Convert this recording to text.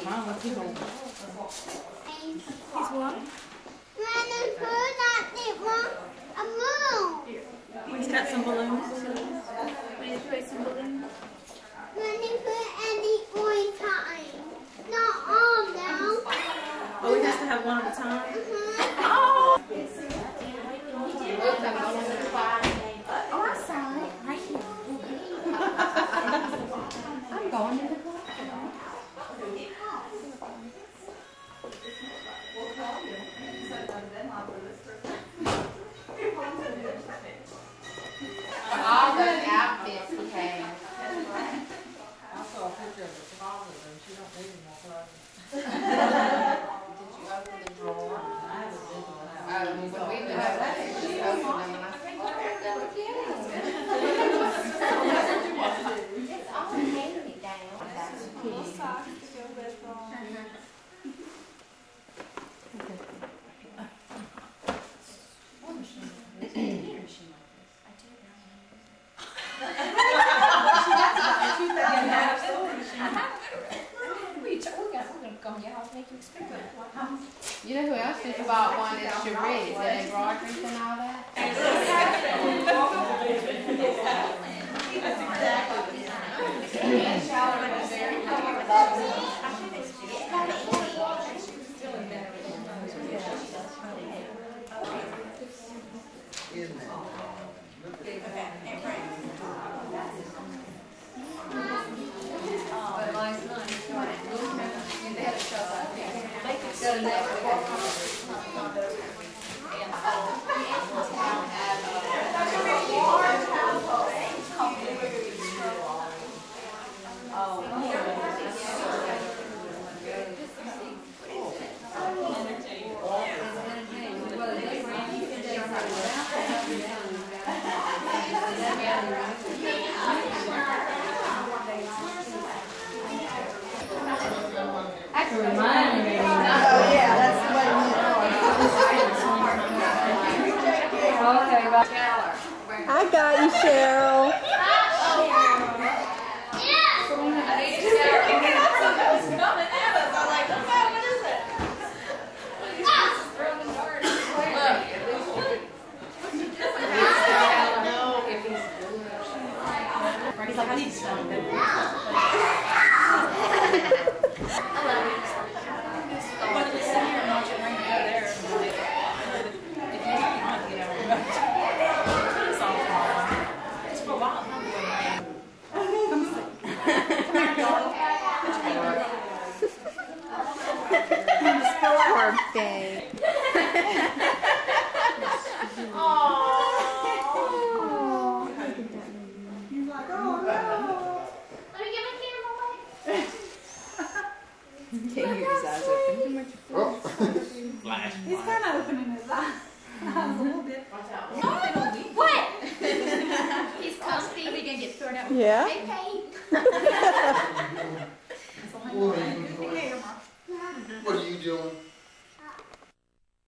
Mom, what's he holding? He's what? He's got some balloons. We need to play some balloons. Oh, he has to have one at a time? Oh! Oh, I saw it right here. I'm going to the club. All the outfits he had. I saw a picture of the closet and she don't need any more clothes. Did you open the drawer? I haven't been to the house. Oh, when we went over there, she opened them and I said, what are they getting? It's all handing it down. Little socks to go with You know who else just bought one is Cherie, the embroideries and all that? I got you, Cheryl. He's like, I need something. Birthday. He's like, oh no. Let me get my camera away. Can't keep his eyes open. Too much. He's kind of opening his eyes a little bit. What? He's comfy. Are we going to get thrown out? Yeah. Hey, Payton.